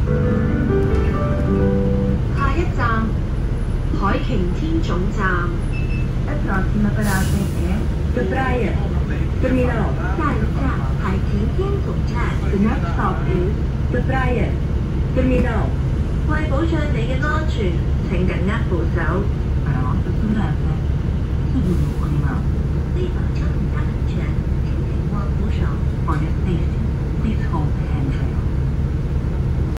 下一站海擎天总站。 La prossima parata è The Briar Terminal 下一站海擎天总站。The next stop is The Briar Terminal 為保障你嘅安全，請緊握扶手。 Parata sonata Seguruko